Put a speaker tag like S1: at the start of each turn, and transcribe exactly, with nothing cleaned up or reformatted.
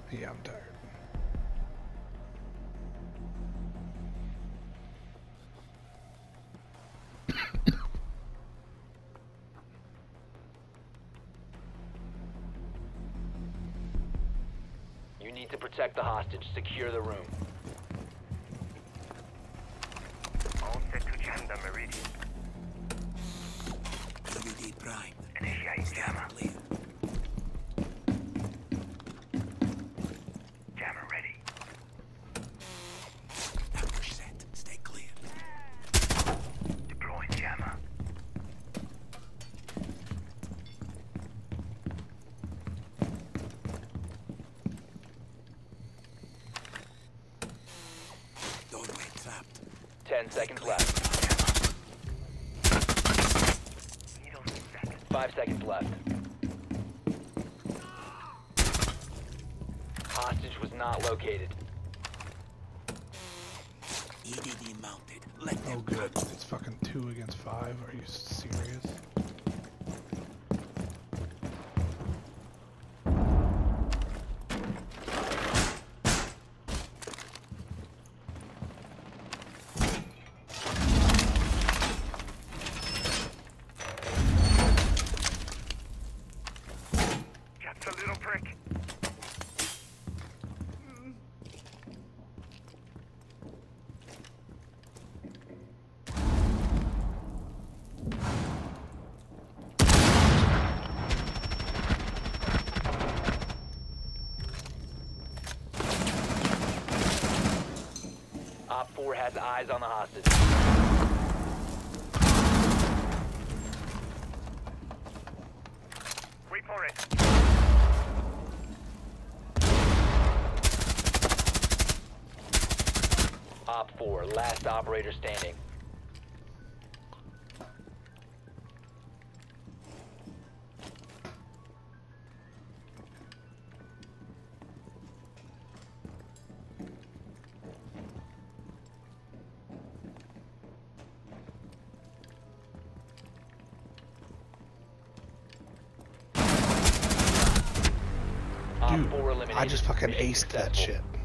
S1: Yeah, I'm tired.
S2: You need to protect the hostage. Secure the room.
S3: All set to jam the meridian.
S4: W D Prime.
S3: Initiate jammer.
S4: Clear.
S3: Jammer ready.
S4: Ambush set. Stay clear.
S3: Deploying jammer.
S4: Doorway trapped.
S2: Ten seconds left.
S3: Needle set.
S2: Five seconds left. Hostage was not located.
S4: E D D mounted. Let
S1: Oh,
S4: them
S1: good. It's fucking two against five. Are you serious?
S3: Just a little prick.
S2: Op four has eyes on the hostage.
S3: Wait for it.
S2: Op four, last operator standing. Op
S1: Dude,
S2: four eliminated.
S1: I just fucking
S2: Mission
S1: aced that
S2: successful.
S1: shit.